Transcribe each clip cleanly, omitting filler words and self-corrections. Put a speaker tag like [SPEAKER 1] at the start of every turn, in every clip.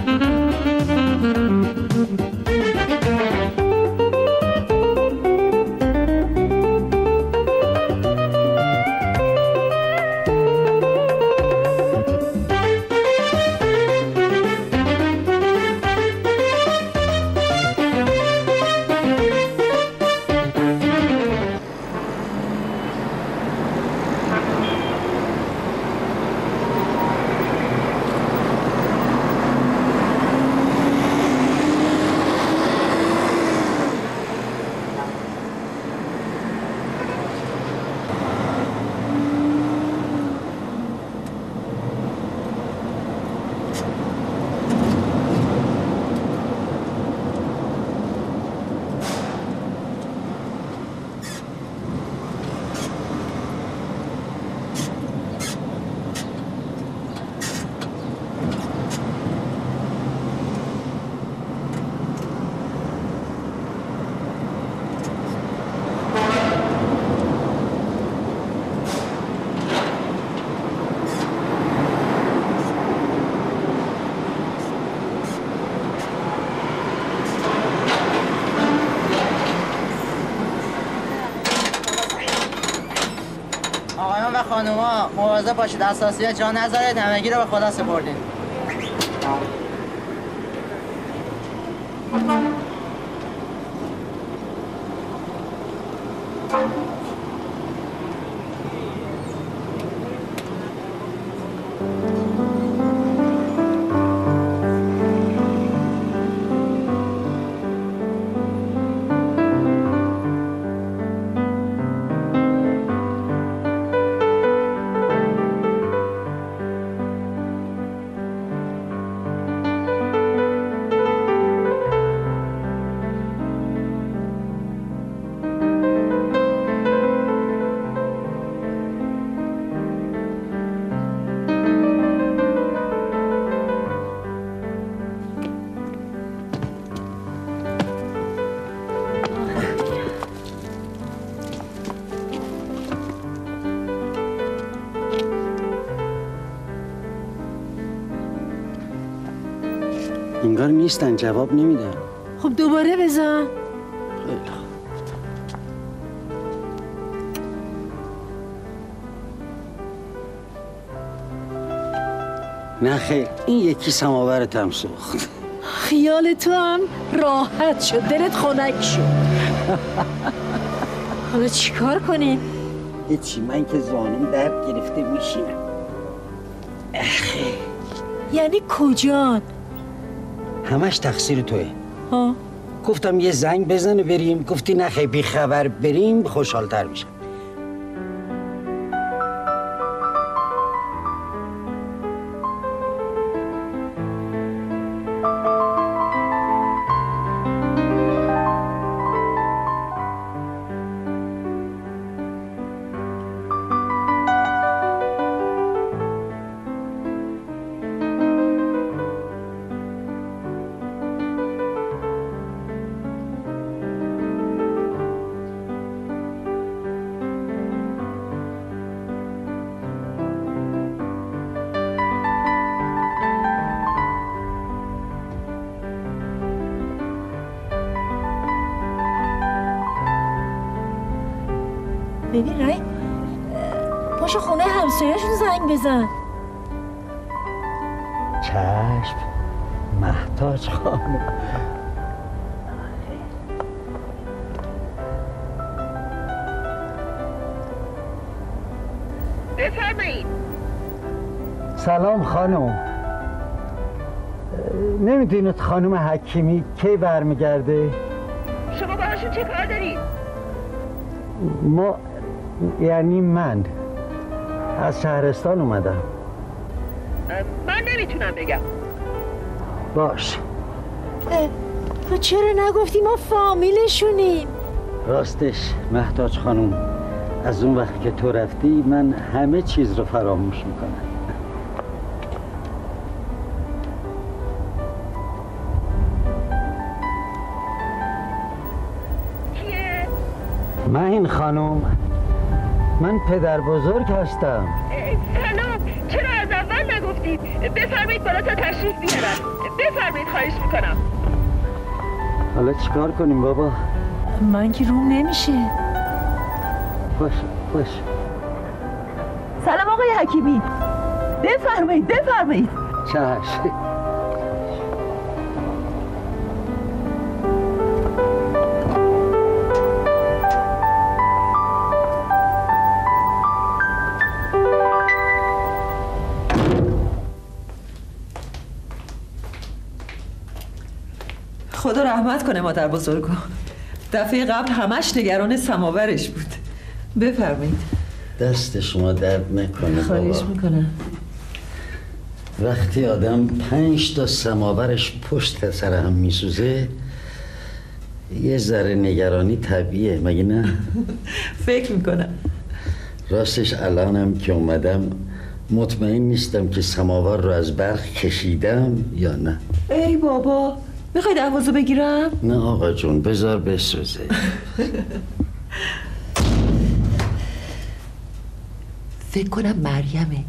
[SPEAKER 1] خانوما مواظب باشید، اساسیات جا نذارید، همگی رو به خدا سپردین.
[SPEAKER 2] انگار نیستن، جواب نمیدن.
[SPEAKER 3] خب دوباره بزن.
[SPEAKER 2] خیلی خوب. نه خیر، این یکی سماورت هم سوخت.
[SPEAKER 3] خیال تو هم راحت شد، دلت خنک شد. حالا چیکار کنیم؟
[SPEAKER 2] هیچی، من که زانوم درد گرفته میشینم.
[SPEAKER 3] یعنی کجان؟
[SPEAKER 2] همش تقصیر توه.
[SPEAKER 3] ها؟
[SPEAKER 2] گفتم یه زنگ بزن و بریم، گفتی نه خیلی بی خبر بریم خوشحالتر میشم.
[SPEAKER 3] ببین رای پاشو خونه همسایه‌شون زنگ بزن.
[SPEAKER 2] چشم مهتاج خانم.
[SPEAKER 4] بفرمایید.
[SPEAKER 2] سلام خانم. نمیدونید خانم حکیمی کی برمیگرده؟
[SPEAKER 4] شما باهاشون چه کار دارید؟
[SPEAKER 2] ما یعنی من از شهرستان اومدم.
[SPEAKER 4] من نمیتونم بگم.
[SPEAKER 2] باش.
[SPEAKER 3] تو چرا نگفتی ما فامیلشونیم؟
[SPEAKER 2] راستش مهتاج خانم، از اون وقت که تو رفتی من همه چیز رو فراموش میکنم.
[SPEAKER 4] کیه؟
[SPEAKER 2] من این خانم، من پدر بزرگ هستم.
[SPEAKER 4] سلام، چرا از اول نگفتید؟ بفرمایید بالا تا تشریف بیارم. بفرمایید خواهش میکنم.
[SPEAKER 2] حالا چیکار کنیم بابا؟
[SPEAKER 3] من که روم نمیشه.
[SPEAKER 2] باش
[SPEAKER 5] سلام آقای حکیمی. بفرمایید.
[SPEAKER 2] چشم.
[SPEAKER 5] خدا رحمت کنه مادر بزرگو. دفعه قبل همش نگران سماورش بود. بفرمایید.
[SPEAKER 2] دست شما درد نکنه.
[SPEAKER 5] خواهش میکنم.
[SPEAKER 2] وقتی آدم 5 تا سماورش پشت سر هم میسوزه یه ذره نگرانی طبیعیه، مگه نه؟
[SPEAKER 5] فکر میکنم.
[SPEAKER 2] راستش الانم که اومدم مطمئن نیستم که سماور رو از برق کشیدم یا نه.
[SPEAKER 5] ای بابا، میخوای دروازه بگیرم؟
[SPEAKER 2] نه آقا جون، بذار بسوزه.
[SPEAKER 5] فکر کنم مریمه.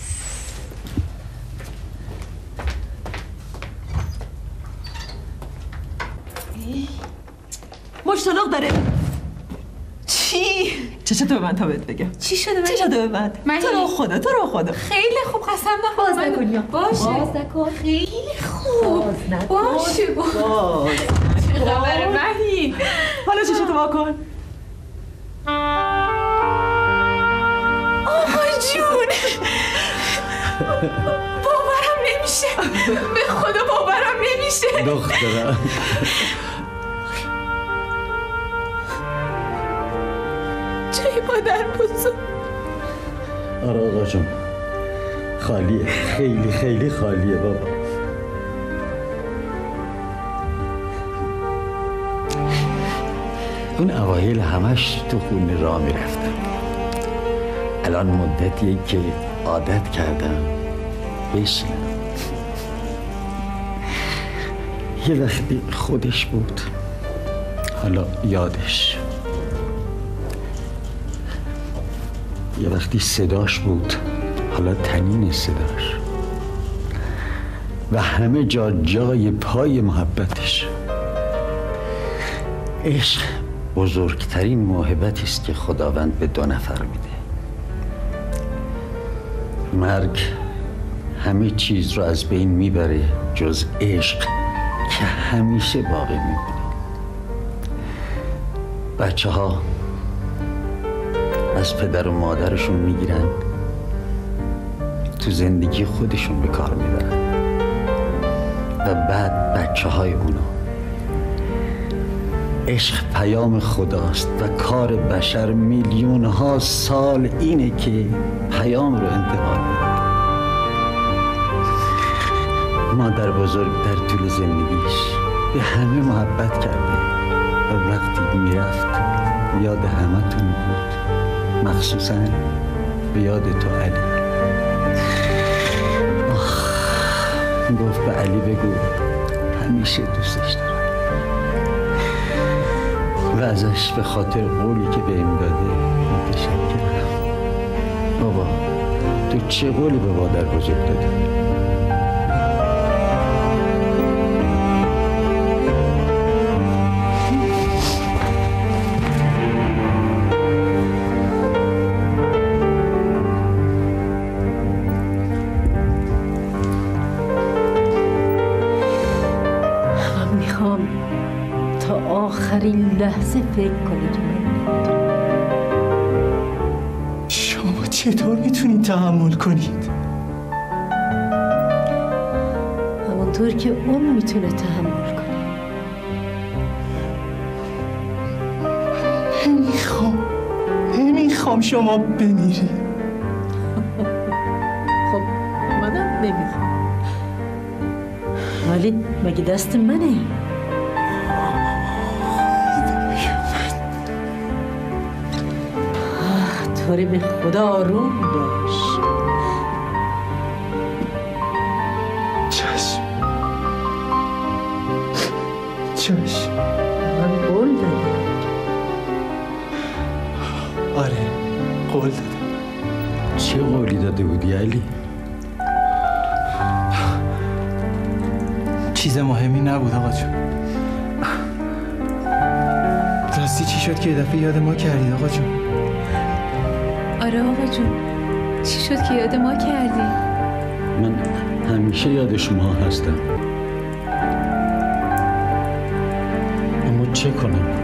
[SPEAKER 5] مشتلق داره. چی؟ چشتو به من تا بهت بگم.
[SPEAKER 3] چی شده؟
[SPEAKER 5] چشتو به من. تو رو خدا.
[SPEAKER 3] خیلی خوب، قسم نخور.
[SPEAKER 5] باز نکن یا.
[SPEAKER 3] باشه. باز نکن. خیلی خوب.
[SPEAKER 5] باز نکن.
[SPEAKER 3] باشه. چه خبر مهین؟
[SPEAKER 5] حالا چشتو وا کن.
[SPEAKER 3] آقا جون، باورم نمیشه. به خدا باورم نمیشه.
[SPEAKER 2] دخترم
[SPEAKER 3] جای مادر بزرگ.
[SPEAKER 2] آره آقا جون، خالیه، خیلی خیلی خالیه بابا. اون اوایل همش تو خونه راه میرفتم. الان مدتیه که عادت کردم بشینم. یه وقتی خودش بود، حالا یادش. یه وقتی صداش بود، حالا تنین صداش. و همه جای پای محبتش. عشق بزرگترین موهبتی است که خداوند به 2 نفر میده. مرگ همه چیز رو از بین میبره جز عشق که همیشه باقی میمونه. بچه ها از پدر و مادرشون میگیرن، تو زندگی خودشون به کار میبرن و بعد بچه های اونو. عشق پیام خداست و کار بشر میلیون ها سال اینه که پیام رو انتقال بده. مادر بزرگ در طول زندگیش به همه محبت کرده و وقتی میرفت یاد همتون بود، مخصوصا به یاد تو علی. گفت به علی بگو همیشه دوستش دارم و ازش به خاطر قولی که بهم داده متشکرم. بابا تو چه قولی به مادر بزرگ دادی؟
[SPEAKER 3] آخرین لحظه فکر کنی که من
[SPEAKER 6] شما چطور میتونید تحمل کنید؟
[SPEAKER 3] همونطور که اون میتونه تحمل کنه.
[SPEAKER 6] نمیخوام شما بمیری.
[SPEAKER 3] خب منم نمیخوام، ولی مگه دست منه؟ طوری به خدا آروم باش.
[SPEAKER 6] چشم
[SPEAKER 3] من قول دادم.
[SPEAKER 6] آره قول دادم.
[SPEAKER 2] چه قولی داده بودی علی؟
[SPEAKER 6] چیز مهمی نبود آقا جون. راستی چی شد که یه دفعه یاد ما کردی آقا جون؟
[SPEAKER 7] آره آقا جون، چی شد که یاد ما کردی؟
[SPEAKER 2] من همیشه یاد شما هستم. اما چه کنم؟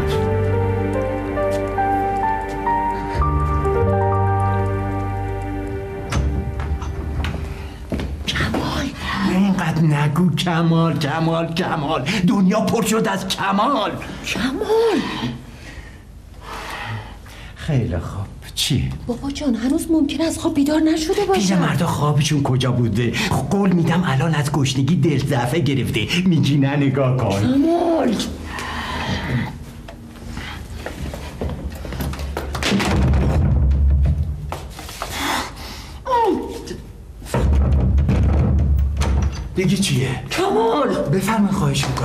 [SPEAKER 6] اینقدر نگو کمال. دنیا پر شد از کمال. خیلی خوب. چی؟
[SPEAKER 8] بابا جان هنوز ممکن است خواب بیدار نشده باشه.
[SPEAKER 6] پیرمردا خوابشون کجا بوده؟ قول میدم الان از گشنگی دل ضعفه گرفته. میگی نه نگاه کن.
[SPEAKER 8] کمال
[SPEAKER 6] دیگه چیه؟
[SPEAKER 8] کمال
[SPEAKER 6] بفرمایید خواهش میکنم.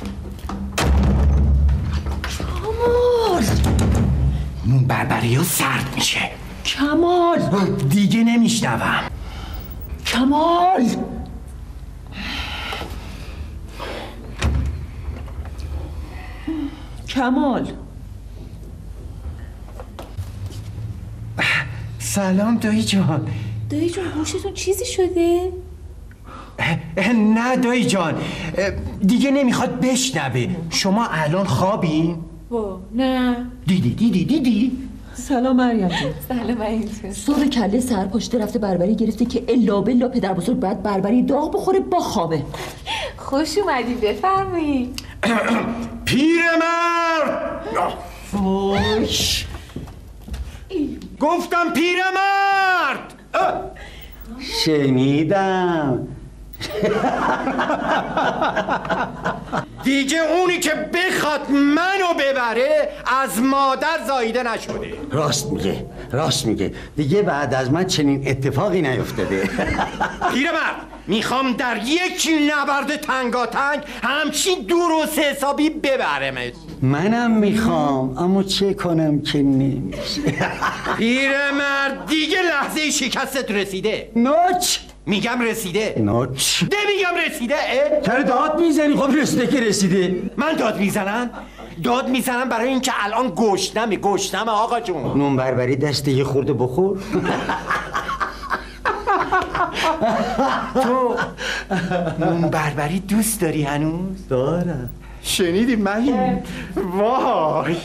[SPEAKER 8] کمال
[SPEAKER 6] اون بربری ها سرد میشه.
[SPEAKER 8] کمال
[SPEAKER 6] دیگه نمیشنوم.
[SPEAKER 8] کمال کمال
[SPEAKER 6] سلام دایی جان.
[SPEAKER 7] دایی جون گوشتون چیزی شده؟
[SPEAKER 6] نه دایی جان، دیگه نمیخواد بشنوه. شما الان خوابین؟
[SPEAKER 7] نه.
[SPEAKER 6] دیدی؟
[SPEAKER 5] سلام مریم جون.
[SPEAKER 7] سلام مریم جون.
[SPEAKER 8] سر کله سر پاشته رفته بربری گرفته که الا بلا پدر بزرگ باید بربری داغ بخوره با خوابه.
[SPEAKER 7] خوش اومدی، بفرمایید.
[SPEAKER 6] پیرمرد!
[SPEAKER 8] وایش
[SPEAKER 6] گفتم پیرمرد!
[SPEAKER 2] شنیدم.
[SPEAKER 6] دیگه اونی که بخواد منو ببره از مادر زایده نشده.
[SPEAKER 2] راست میگه. دیگه بعد از من چنین اتفاقی نیفتاده.
[SPEAKER 6] پیرمرد میخوام در یک نبرد تنگاتنگ همچین درست حسابی ببرمت.
[SPEAKER 2] منم میخوام، اما چه کنم که نمیشه.
[SPEAKER 6] پیرمرد دیگه لحظه شکستت رسیده.
[SPEAKER 2] نوچ
[SPEAKER 6] میگم رسیده.
[SPEAKER 2] نوچ
[SPEAKER 6] میگم رسیده.
[SPEAKER 2] چرا داد میزنی؟ خب رسیده که رسیده.
[SPEAKER 6] من داد میزنم برای اینکه الان گشنمه آقا جون.
[SPEAKER 2] نون بربری دسته یه خورده بخور.
[SPEAKER 6] تو نون بربری دوست داری هنوز؟
[SPEAKER 2] دارم.
[SPEAKER 6] شنیدی من؟ وای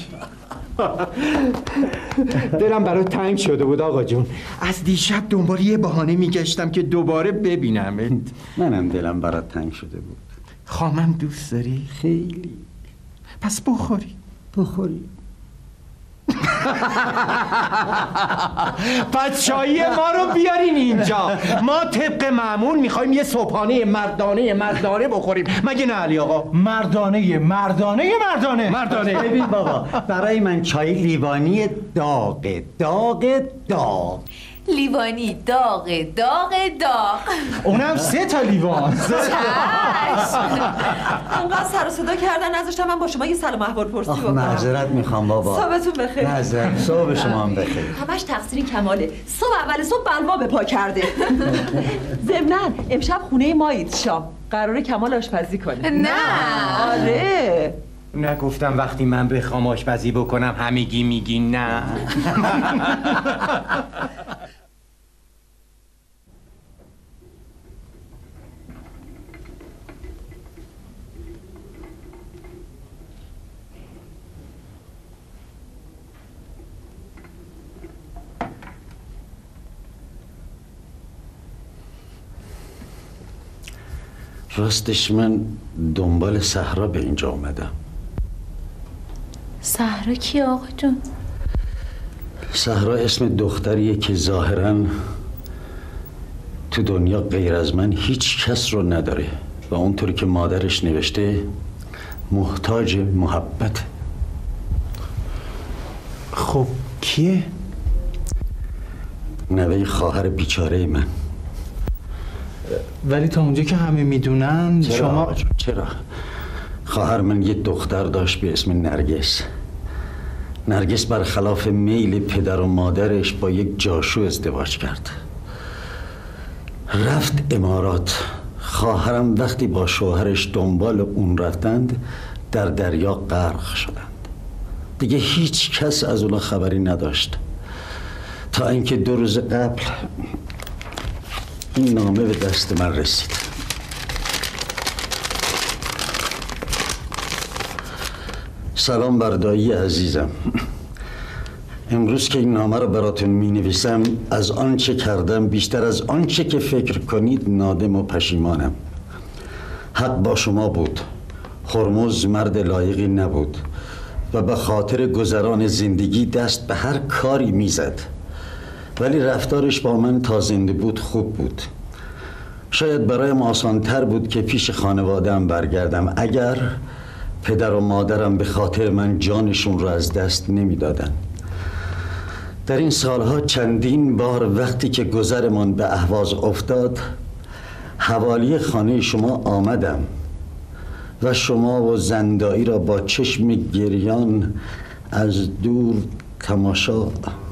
[SPEAKER 6] دلم برای تنگ شده بود آقا جون. از دیشب دنبال یه بهانه میگشتم که دوباره ببینمت.
[SPEAKER 2] منم دلم برات تنگ شده بود.
[SPEAKER 6] خامم دوست داری؟
[SPEAKER 2] خیلی.
[SPEAKER 6] پس بخوری. پس چایی ما رو بیارین اینجا. ما طبق معمول میخوایم یه صبحانه مردانه بخوریم. مگه نه علی آقا؟
[SPEAKER 9] مردانه.
[SPEAKER 2] ببین بابا، برای من چای لیوانی داغ.
[SPEAKER 7] لیوانی داغ.
[SPEAKER 9] اونم 3 تا لیوان.
[SPEAKER 5] انقدر سر و صدا کردن نذاشتم من با شما یه سلام احوال پرسی بکنم.
[SPEAKER 2] معذرت میخوام بابا.
[SPEAKER 5] صبحتون بخیر.
[SPEAKER 2] معذرت. صبح شما هم بخیر.
[SPEAKER 8] همش تقصیر کماله. اول صبح بلوا به پا کرده.
[SPEAKER 5] ضمناً امشب خونه مایید شام. قراره کمال آشپزی کنه.
[SPEAKER 7] نه.
[SPEAKER 5] آره.
[SPEAKER 6] نگفتم وقتی من بخوام آشپزی بکنم همگی میگی نه.
[SPEAKER 2] راستش من دنبال صحرا به اینجا اومدم.
[SPEAKER 7] صحرا کی آقا جون؟
[SPEAKER 2] صحرا اسم دختریه که ظاهراً تو دنیا غیر از من هیچ کس رو نداره و اونطوری که مادرش نوشته محتاج محبت.
[SPEAKER 6] خب کیه؟
[SPEAKER 2] نوه خواهر بیچاره من.
[SPEAKER 9] ولی تا اونجا که همه میدونن
[SPEAKER 2] شما چرا؟ خواهر من یه دختر داشت به اسم نرگس برخلاف میل پدر و مادرش با یک جاشو ازدواج کرد. رفت امارات. خواهرم وقتی با شوهرش دنبال اون رفتند در دریا غرق شدند. دیگه هیچ کس از اونا خبری نداشت تا اینکه 2 روز قبل این نامه به دست من رسید. سلام بر دایی عزیزم. امروز که این نامه رو براتون می نویسم از آنچه کردم بیشتر از آنچه که فکر کنید نادم و پشیمانم. حق با شما بود. هرمز مرد لایقی نبود و به خاطر گذران زندگی دست به هر کاری میزد، ولی رفتارش با من تا زنده بود خوب بود. شاید برایم آسان‌تر بود که پیش خانواده‌ام برگردم اگر پدر و مادرم به خاطر من جانشون رو از دست نمیدادن. در این سالها چندین بار وقتی که گذرمان به اهواز افتاد حوالی خانه شما آمدم و شما و زندایی را با چشم گریان از دور تماشا.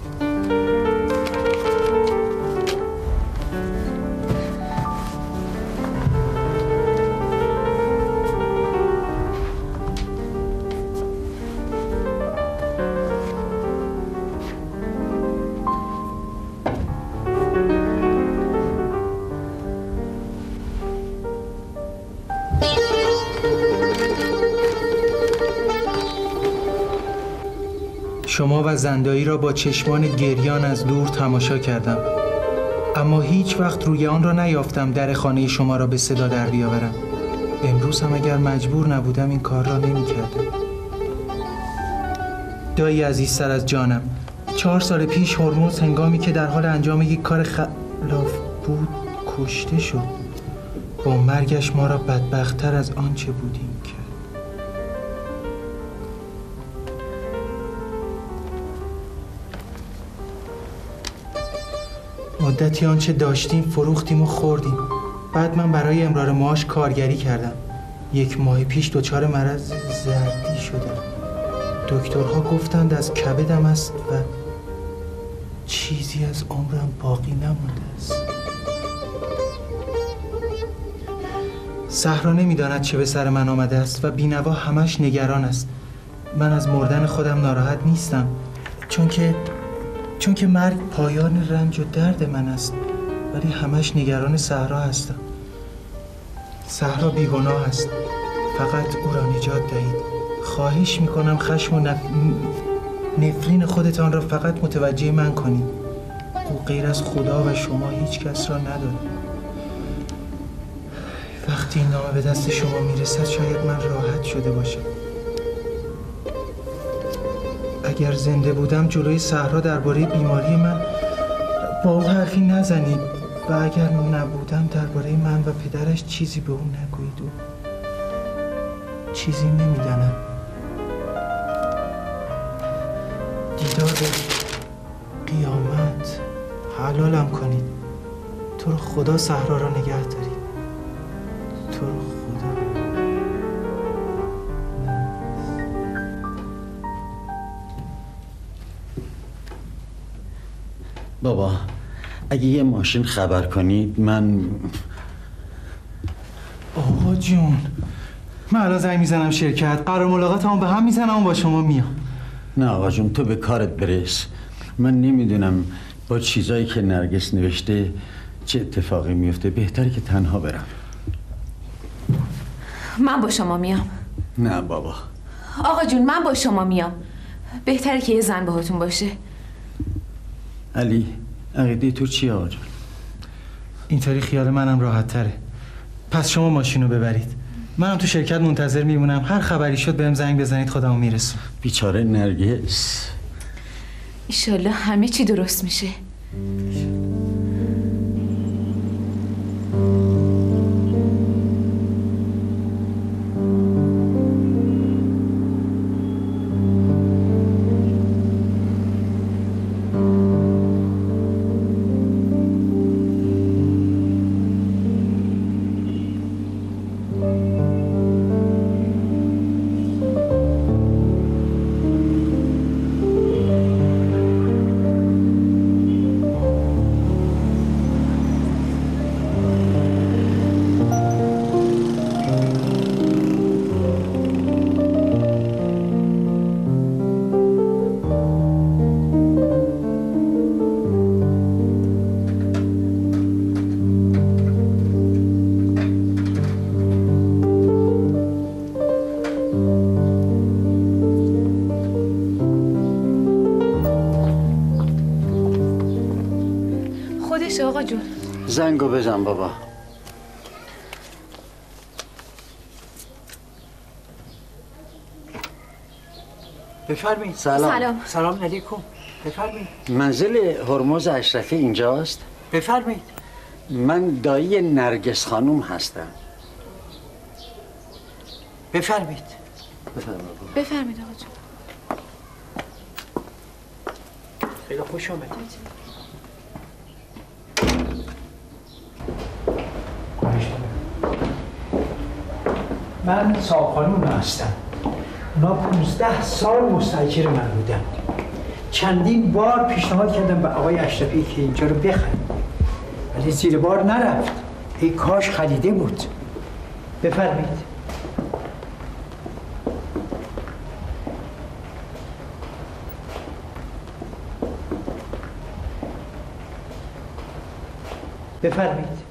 [SPEAKER 10] شما و زندایی را با چشمان گریان از دور تماشا کردم، اما هیچ وقت روی آن را نیافتم در خانه شما را به صدا در بیاورم. امروز هم اگر مجبور نبودم این کار را نمی کردم. دایی عزیزتر از جانم، 4 سال پیش هرمز هنگامی که در حال انجام یک کار خلاف بود کشته شد. با مرگش ما را بدبخت‌تر از آنچه بودیم کرد. مدتی آنچه داشتیم فروختیم و خوردیم. بعد من برای امرار معاش کارگری کردم. 1 ماه پیش دچار مرض زردی شدم. دکترها گفتند از کبدم است و چیزی از عمرم باقی نمانده است. صحرا نمیداند چه به سر من آمده است و بینوا همش نگران است. من از مردن خودم ناراحت نیستم، چون که مرگ پایان رنج و درد من است، ولی همش نگران صحرا هستم. صحرا بیگناه است، فقط او را نجات دهید. خواهش میکنم خشم و نفرین خودتان را فقط متوجه من کنید. او غیر از خدا و شما هیچ کس را ندارد. وقتی این نامه به دست شما میرسد شاید من راحت شده باشم. اگر زنده بودم جلوی صحرا درباره بیماری من با او حرفی نزنید و اگر نبودم درباره من و پدرش چیزی به او نگویید. او چیزی نمیدانم. دیدار قیامت حلالم کنید. تو رو خدا صحرا را نگه دارید. تو رو خدا.
[SPEAKER 2] بابا اگه یه ماشین خبر کنید من...
[SPEAKER 10] آقا جون من الان زنگ میزنم شرکت، قرار ملاقاتمو به هم میزنم و با شما میام.
[SPEAKER 2] نه آقا جون تو به کارت برس. من نمیدونم با چیزایی که نرگس نوشته چه اتفاقی میفته. بهتره که تنها برم.
[SPEAKER 7] من با شما میام.
[SPEAKER 2] نه بابا.
[SPEAKER 7] آقا جون من با شما میام. بهتره که یه زن باهاتون باشه.
[SPEAKER 2] علی عقیده تو چیه آقا جون؟
[SPEAKER 10] اینطوری خیال منم راحت تره. پس شما ماشینو ببرید، منم تو شرکت منتظر میمونم. هر خبری شد بهم زنگ بزنید خودمو میرسونم.
[SPEAKER 2] بیچاره نرگس.
[SPEAKER 7] ایشالله همه چی درست میشه.
[SPEAKER 2] زنگو بزن بابا.
[SPEAKER 11] بفرمایید. سلام علیکم. بفرمایید.
[SPEAKER 2] منزل هرمز اشرفی اینجاست؟
[SPEAKER 11] بفرمایید.
[SPEAKER 2] من دایی نرگس خانوم هستم.
[SPEAKER 11] بفرمایید.
[SPEAKER 7] بفرمایید آقا جون.
[SPEAKER 11] خیلی خوش آمدید. من صاحب خانوم هستم. اونا 15 سال مستاجر من بودن. چندین بار پیشنهاد کردم به آقای اشرفی که اینجا رو بخره، ولی زیر بار نرفت. ای کاش خریده بود. بفرمایید. بفرمایید.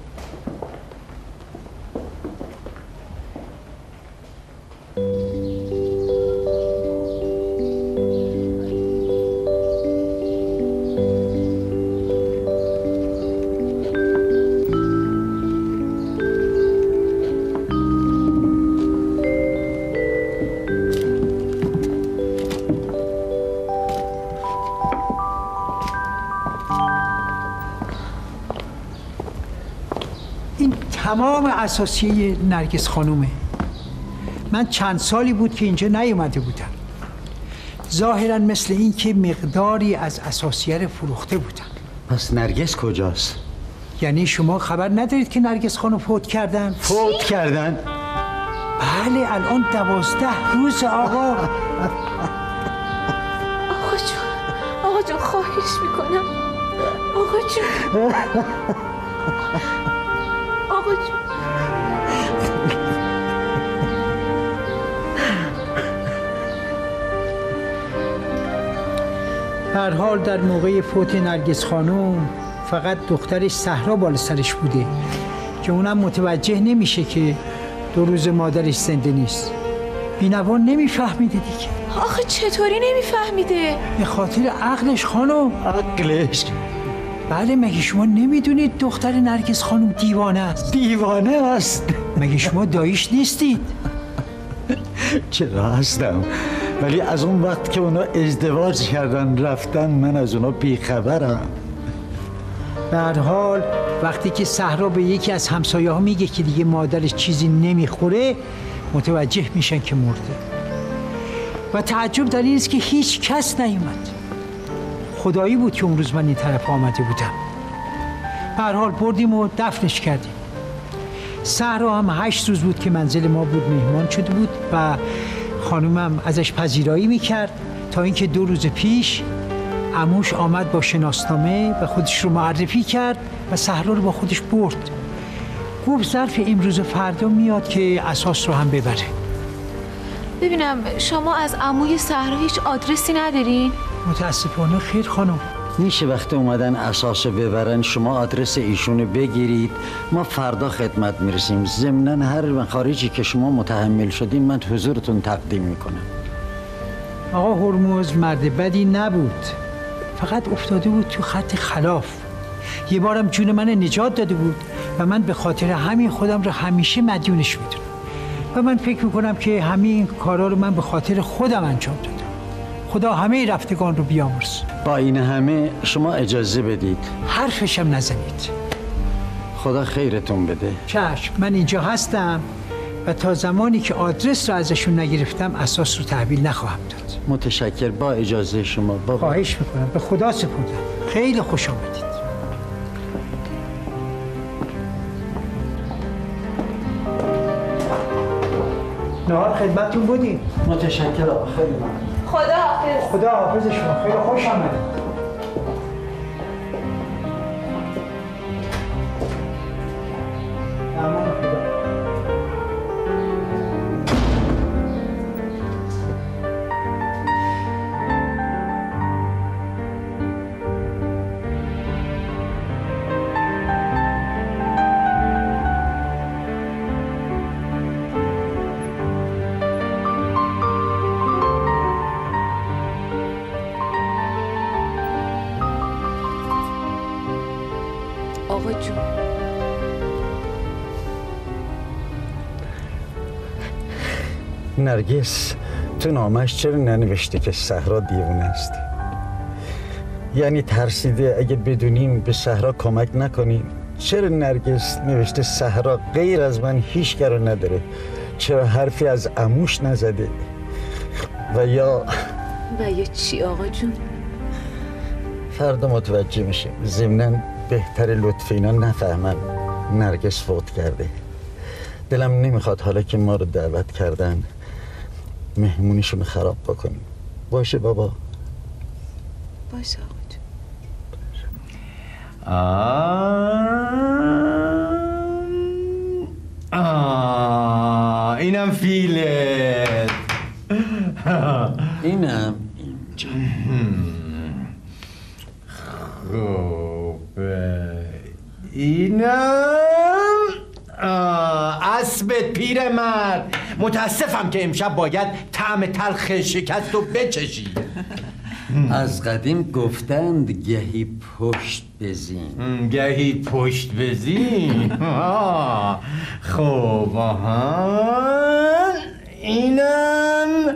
[SPEAKER 11] تمام اساسیه نرگس خانومه. من چند سالی بود که اینجا نیومده بودم. ظاهرا مثل این که مقداری از اساسیه رو فروخته بودن.
[SPEAKER 2] پس نرگس کجاست؟
[SPEAKER 11] یعنی شما خبر ندارید که نرگس خانم فوت کردن؟
[SPEAKER 2] فوت کردن؟
[SPEAKER 11] بله، الان 12 روز آقا.
[SPEAKER 7] آقا جون خواهش میکنم. آقا جون. آقا جون.
[SPEAKER 11] به هر حال در موقع فوت نرگس خانم فقط دخترش صحرا بالا سرش بوده که اونم متوجه نمیشه که 2 روز مادرش زنده نیست. بینوا نمیفهمیده دیگه.
[SPEAKER 7] آخه چطوری نمیفهمیده؟
[SPEAKER 11] به خاطر عقلش خانم.
[SPEAKER 2] عقلش؟
[SPEAKER 11] بله، مگه شما نمیدونید دختر نرگس خانم دیوانه است؟
[SPEAKER 2] دیوانه است؟
[SPEAKER 11] مگه شما داییش نیستید؟
[SPEAKER 2] چرا هستم، ولی از اون وقت که اونا ازدواج کردن رفتن من از اونا بیخبرم.
[SPEAKER 11] به هر حال وقتی که صحرا به یکی از همسایه ها میگه که دیگه مادرش چیزی نمیخوره، متوجه میشن که مرده. و تعجب در این است که هیچ کس نیومد. خدایی بود که اون روز من این طرف آمده بودم. به هر حال بردیم و دفنش کردیم. صحرا هم 8 روز بود که منزل ما بود، مهمان شده بود و خانومم ازش پذیرایی میکرد تا اینکه 2 روز پیش عموش آمد با شناسنامه و خودش رو معرفی کرد و صحرا رو با خودش برد. گفت ظرف امروز و فردا میاد که اساس رو هم ببره.
[SPEAKER 7] ببینم شما از عموی صحرا هیچ آدرسی ندارین؟
[SPEAKER 11] متاسفانه خیر خانم.
[SPEAKER 2] میشه وقتی اومدن اساس رو ببرن شما آدرس ایشونو بگیرید، ما فردا خدمت میرسیم. ضمناً هر مخارجی که شما متحمل شدین من حضورتون تقدیم میکنم.
[SPEAKER 11] آقا هرمز مرد بدی نبود، فقط افتاده بود تو خط خلاف. یه بارم جون من نجات داده بود و من به خاطر همین خودم رو همیشه مدیونش میدونم و من فکر میکنم که همین کارا رو من به خاطر خودم انجام دادم. خدا همه رفتگان رو بیامرز.
[SPEAKER 2] با این همه شما اجازه بدید
[SPEAKER 11] حرفشم نزنید.
[SPEAKER 2] خدا خیرتون بده.
[SPEAKER 11] چشم، من اینجا هستم و تا زمانی که آدرس رو ازشون نگرفتم اساس رو تحویل نخواهم داد.
[SPEAKER 2] متشکر. با اجازه شما بابا.
[SPEAKER 11] خواهش میکنم، به خدا سپردم. خیلی خوش آمدید. نهار خدمتتون بودیم.
[SPEAKER 2] متشکر آقا، خیلی ممنون.
[SPEAKER 7] خدا حافظ.
[SPEAKER 11] خدا حافظ شما. خیلی خوش آمدید. امان خدا.
[SPEAKER 7] آقا جون
[SPEAKER 2] نرگس تو نامش چرا ننوشته که صحرا دیوونه است؟ یعنی ترسیده اگه بدونیم به صحرا کمک نکنیم. چرا نرگس نوشته صحرا غیر از من هیچ کارو نداره؟ چرا حرفی از عموش نزده؟ و یا
[SPEAKER 7] چی آقا جون؟
[SPEAKER 2] فردا متوجه میشه. ضمناً بهتر لطف اینا نفهمن نرگس فوت کرده. دلم نمیخواد حالا که ما رو دعوت کردن مهمونیشون خراب بکنیم. باشه بابا؟
[SPEAKER 7] باشه آقا جون.
[SPEAKER 6] اینم فیلت.
[SPEAKER 2] اینم اینجا.
[SPEAKER 6] خوبه. اینم اسب پیرمرد. متاسفم که امشب باید طعم تلخ شکست رو بچشی.
[SPEAKER 2] از قدیم گفتند گهی پشت بزین.
[SPEAKER 6] گهی پشت بزین. خب اینم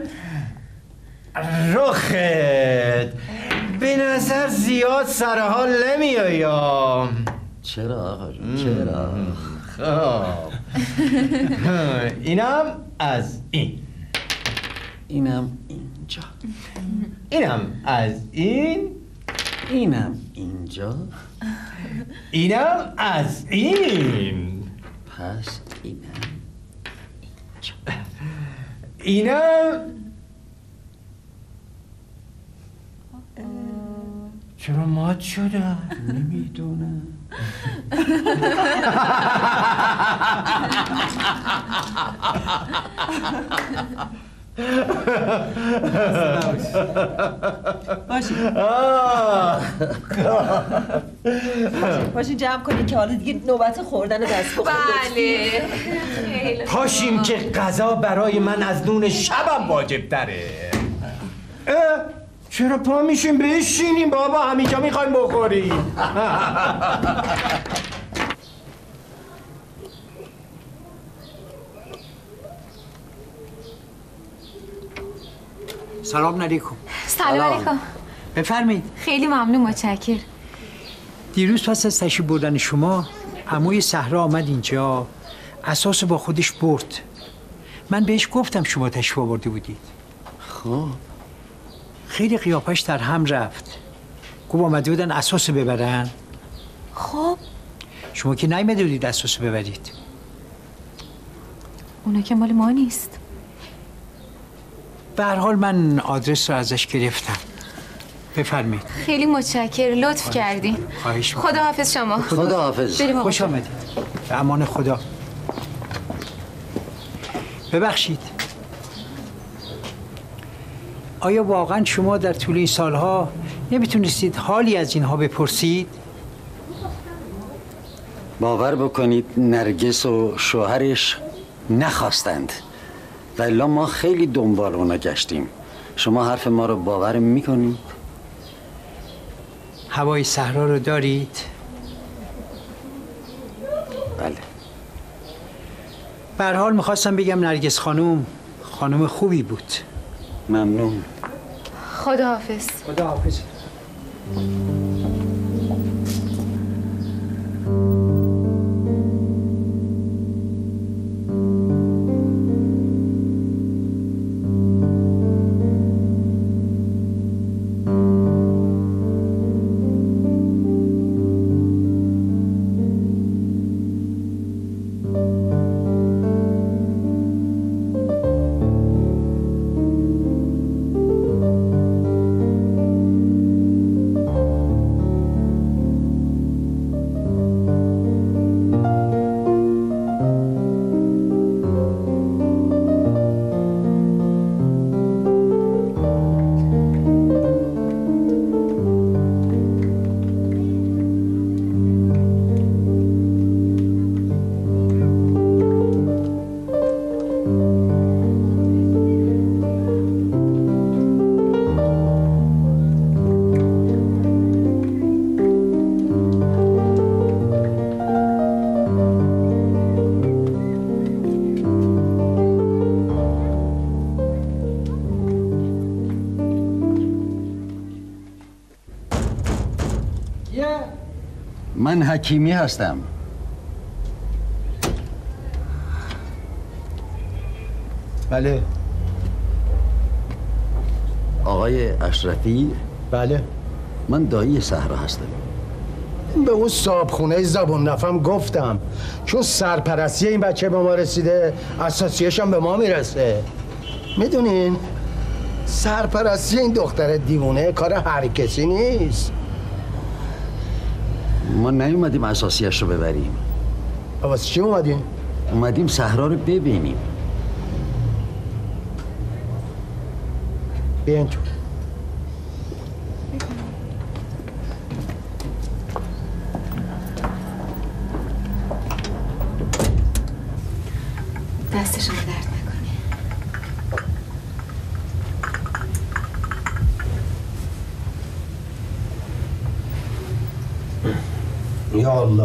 [SPEAKER 6] رخت. به نظر زیاد سرحال نمیایم.
[SPEAKER 2] چرا آقا جون؟ چرا؟
[SPEAKER 6] خب اینم از این.
[SPEAKER 2] اینم اینجا.
[SPEAKER 6] اینم از این.
[SPEAKER 2] اینم اینجا.
[SPEAKER 6] اینم از این.
[SPEAKER 2] پس اینم
[SPEAKER 6] اینجا. اینم چرا مات شده؟
[SPEAKER 2] نمیدونم.
[SPEAKER 5] باشین جمع کنین که حالا دیگه نوبت خوردن دست بخور.
[SPEAKER 7] بله.
[SPEAKER 6] پاشیم که غذا برای من از نون شبم واجب تره. چرا پا میشیم بشینیم بابا؟ همیشه میخوایم بخوریم.
[SPEAKER 11] سلام علیکم.
[SPEAKER 7] سلام علیکم.
[SPEAKER 11] بفرمایید.
[SPEAKER 7] خیلی ممنون، متشکرم.
[SPEAKER 11] دیروز پس از تشریف بردن شما عموی صحرا آمد اینجا، اساس با خودش برد. من بهش گفتم شما تشریف آورده بودید.
[SPEAKER 2] خب
[SPEAKER 11] خیلی قیافش در هم رفت. گفت آمده بودن اساس ببرن.
[SPEAKER 7] خب
[SPEAKER 11] شما که نیامده بودید اساس ببرید.
[SPEAKER 7] اونا که مال ما نیست.
[SPEAKER 11] به هر حال من آدرس رو ازش گرفتم. بفرمایید.
[SPEAKER 7] خیلی متشکرم، لطف کردین.
[SPEAKER 11] خواهش می‌کنم.
[SPEAKER 7] خدا حافظ شما.
[SPEAKER 2] خدا حافظ.
[SPEAKER 7] بریم آقا.
[SPEAKER 11] خوش آمدید. به امان خدا. ببخشید، آیا واقعا شما در طول این سالها نمیتونستید حالی از اینها بپرسید؟
[SPEAKER 2] باور بکنید نرگس و شوهرش نخواستند و الا ما خیلی دنبال اونا گشتیم. شما حرف ما رو باور میکنید؟
[SPEAKER 11] هوای صحرا رو دارید؟
[SPEAKER 2] بله.
[SPEAKER 11] به هر حال میخواستم بگم نرگس خانم خوبی بود.
[SPEAKER 2] ممنون.
[SPEAKER 7] خدا حافظ.
[SPEAKER 11] خدا حافظ.
[SPEAKER 2] من حکیمی هستم.
[SPEAKER 12] بله.
[SPEAKER 2] آقای اشرفی؟
[SPEAKER 12] بله.
[SPEAKER 2] من دایی صحرا هستم.
[SPEAKER 12] به اون صاحبخونه زبون نفهم گفتم چون سرپرستی این بچه به ما رسیده اساسیش هم به ما میرسه. میدونین سرپرستی این دختر دیوونه کار هر کسی نیست.
[SPEAKER 2] ما نیومدیم اساسیش رو ببریم.
[SPEAKER 12] واسه چی اومدیم؟
[SPEAKER 2] اومدیم صحرا رو ببینیم.
[SPEAKER 12] بیاین تو.
[SPEAKER 7] دست شما درد نکنه.
[SPEAKER 12] یا الله.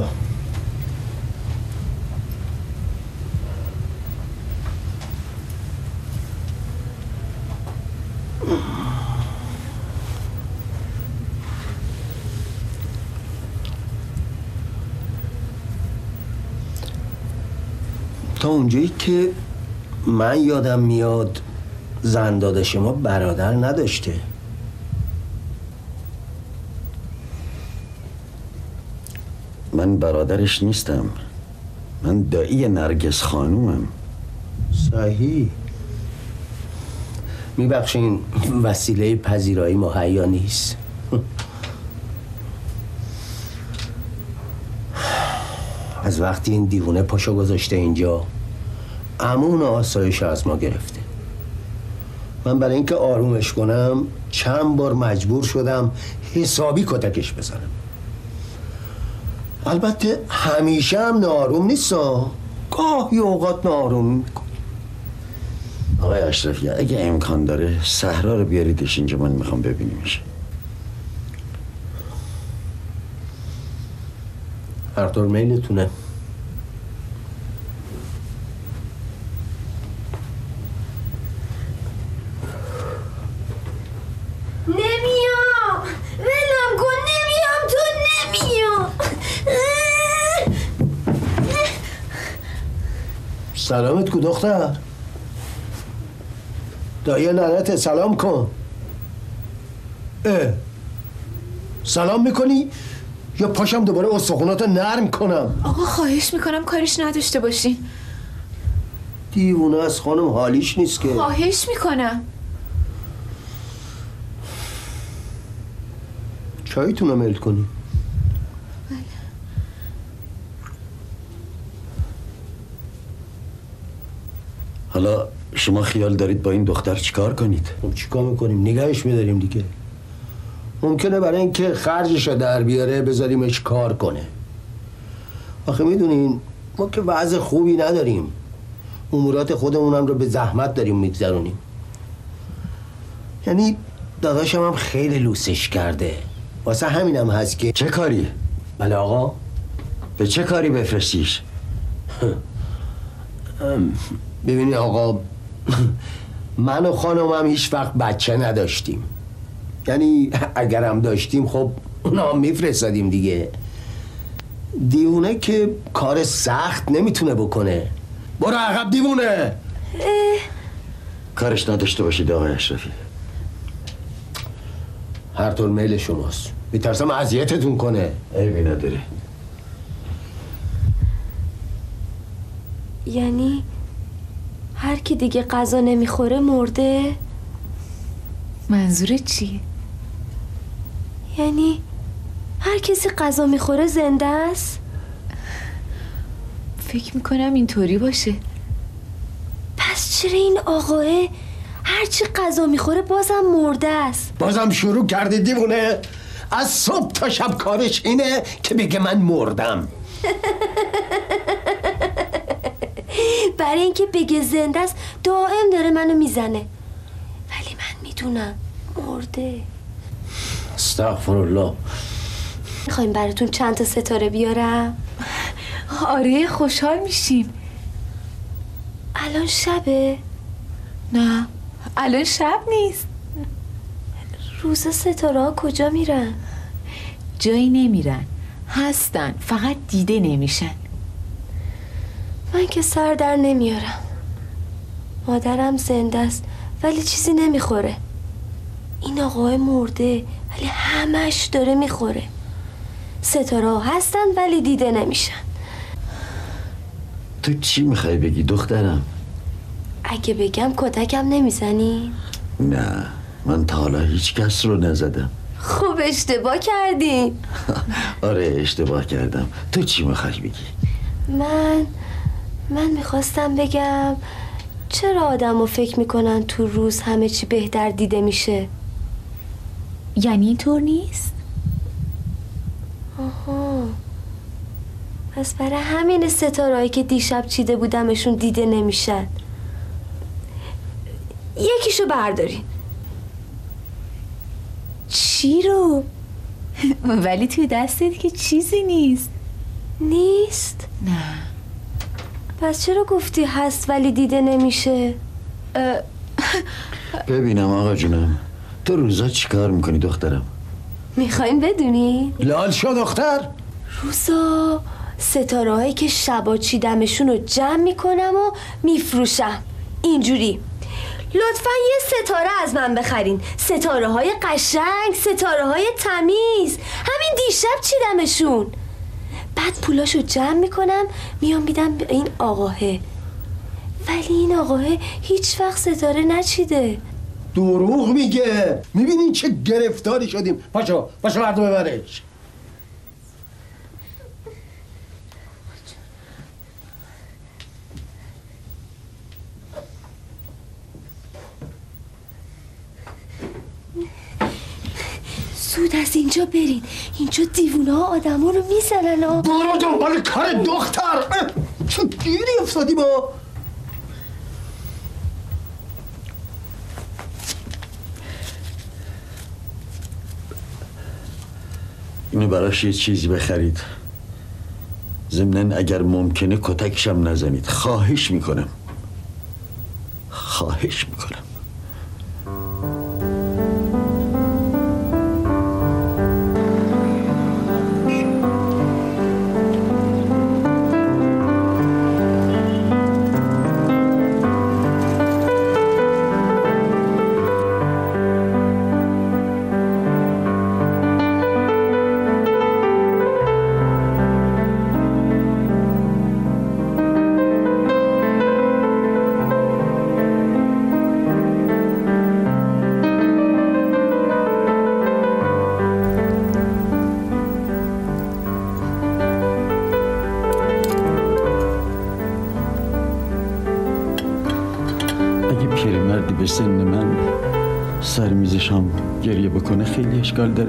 [SPEAKER 12] تا اونجایی که من یادم میاد زنداد شما برادر نداشته.
[SPEAKER 2] من برادرش نیستم. من دایی نرگس خانومم.
[SPEAKER 12] صحیح. میبخشین وسیله پذیرایی مهیا نیست. از وقتی این دیوونه پاشو گذاشته اینجا امون آسایش از ما گرفته. من برای اینکه آرومش کنم چند بار مجبور شدم حسابی کتکش بزنم. البته همیشه هم ناآروم نیستا، گاهی اوقات ناآروم میکنه.
[SPEAKER 2] آقای اشرفی اگه امکان داره صحرا رو بیاریدش اینجا، من میخوام ببینیمش.
[SPEAKER 12] هر طور میلتونه.
[SPEAKER 13] نمیام، ولم کن، نمیام، تو نمیام.
[SPEAKER 12] سلامت کو دختر. دایی ننت سلام کن. سلام میکنی یا پاشم دوباره استخونات نرم کنم؟
[SPEAKER 7] آقا خواهش میکنم کاریش نداشته باشین.
[SPEAKER 12] دیوونه از خانم، حالیش نیست که.
[SPEAKER 7] خواهش میکنم.
[SPEAKER 12] چایتون رو ملت کنی.
[SPEAKER 7] بله.
[SPEAKER 2] حالا شما خیال دارید با این دختر چیکار کنید؟
[SPEAKER 12] خب چیکار میکنیم؟ نگهش میداریم دیگه. ممکنه برای اینکه خرجش رو در بیاره بذاریمش کار کنه. آخه میدونین ما که وضع خوبی نداریم، امورات خودمونم رو به زحمت داریم میگذرونیم. یعنی داداشم هم خیلی لوسش کرده، واسه همینم هست که.
[SPEAKER 2] چه کاری؟
[SPEAKER 12] بله آقا.
[SPEAKER 2] به چه کاری بفرستیش؟
[SPEAKER 12] ببینید آقا، من و خانمم هیچ وقت بچه نداشتیم. یعنی اگرم داشتیم خب اونا هم میفرستادیم دیگه. دیوونه که کار سخت نمیتونه بکنه. برو عقب دیوونه.
[SPEAKER 2] کارش نداشته باشید آقای اشرفی.
[SPEAKER 12] هر طور میل شماست. میترسم اذیتتون کنه.
[SPEAKER 2] عیبی نداره.
[SPEAKER 13] یعنی هر کی دیگه غذا نمیخوره مرده؟
[SPEAKER 7] منظورت چیه؟
[SPEAKER 13] یعنی هر کسی غذا میخوره زنده است؟
[SPEAKER 7] فکر میکنم اینطوری باشه.
[SPEAKER 13] پس چرا این آقاه هرچی غذا میخوره بازم مرده است؟
[SPEAKER 12] بازم شروع کرده دیوونه. از صبح تا شب کارش اینه که بگه من مردم.
[SPEAKER 13] برای اینکه بگه زنده است دائم داره منو میزنه، ولی من میدونم مرده.
[SPEAKER 12] استغفرالله.
[SPEAKER 13] میخوایم براتون چند تا ستاره بیارم؟
[SPEAKER 7] آره خوشحال میشیم.
[SPEAKER 13] الان شبه؟
[SPEAKER 7] نه الان شب نیست.
[SPEAKER 13] روزا ستاره ها کجا میرن؟
[SPEAKER 7] جایی نمیرن، هستن، فقط دیده نمیشن.
[SPEAKER 13] من که سر در نمیارم. مادرم زنده است ولی چیزی نمیخوره. این آقای مرده ولی همش داره میخوره. ستاره ها هستن ولی دیده نمیشن.
[SPEAKER 2] تو چی میخوای بگی دخترم؟
[SPEAKER 13] اگه بگم کتکم نمیزنی؟
[SPEAKER 2] نه، من تا حالا هیچ کس رو نزدم.
[SPEAKER 13] خوب اشتباه کردی.
[SPEAKER 2] آره اشتباه کردم. تو چی میخوای بگی؟
[SPEAKER 13] من میخواستم بگم چرا آدم رو فکر میکنن تو روز همه چی بهتر دیده میشه؟
[SPEAKER 7] یعنی اینطور نیست؟
[SPEAKER 13] آها، پس برای همین ستارهایی که دیشب چیده بودمشون دیده نمیشن. یکیشو بردارین.
[SPEAKER 7] چی رو؟ ولی توی دستت که چیزی نیست.
[SPEAKER 13] نیست؟
[SPEAKER 7] نه.
[SPEAKER 13] پس چرا گفتی هست ولی دیده نمیشه؟
[SPEAKER 2] ببینم آقا جونم، تو روزا چی کار میکنی دخترم؟
[SPEAKER 13] میخواین بدونی؟
[SPEAKER 12] لال شو دختر.
[SPEAKER 13] روزا ستاره هایی که شبا چیدمشون رو جمع میکنم و میفروشم. اینجوری لطفا یه ستاره از من بخرین. ستاره های قشنگ، ستاره های تمیز، همین دیشب چیدمشون. بعد پولاشو جمع میکنم میام میدم به این آقاه. ولی این آقاه هیچ وقت ستاره نچیده.
[SPEAKER 12] دروغ میگه. میبینین چه گرفتاری شدیم. پاشو بردو ببرش.
[SPEAKER 13] زود از اینجا برین. اینجا دیوونه ها آدم ها رو میزنن ها.
[SPEAKER 12] برو دنبال کار دختر. چه گیری افتادی با؟
[SPEAKER 2] اینو براش یه چیزی بخرید. ضمناً اگر ممکنه کتکشم نزنید. خواهش میکنم. پیرمردی به سن من سر میز شام گریه بکنه خیلی اشکال داره.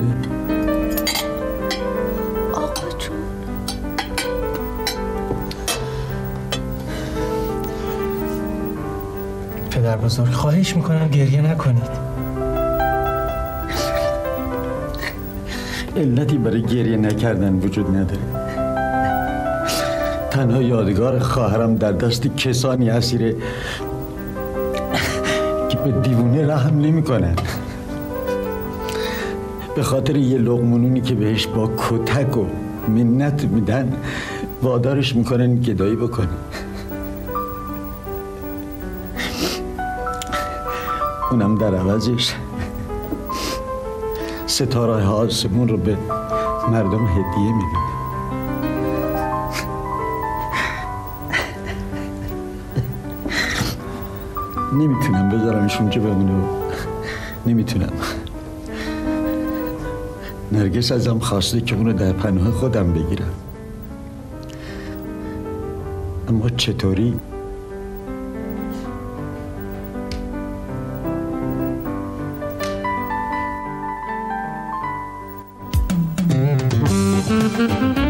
[SPEAKER 13] آقا جون
[SPEAKER 10] پدر بزرگ خواهش میکنم گریه نکنید.
[SPEAKER 2] علتی برای گریه نکردن وجود نداره. تنها یادگار خواهرم در دست کسانی اسیره که به دیوونه رحم نمی کنن. به خاطر یه لقمونونی که بهش با کتک و منت میدن وادارش میکنن گدایی بکنه. اونم در عوضش ستاره آسمون رو به مردم هدیه میده. نمیتونم بذارمش اونجا بمونه. نمیتونم. نرگس ازم خواسته که اونو در پناه خودم بگیرم، اما چطوری؟
[SPEAKER 14] Thank you.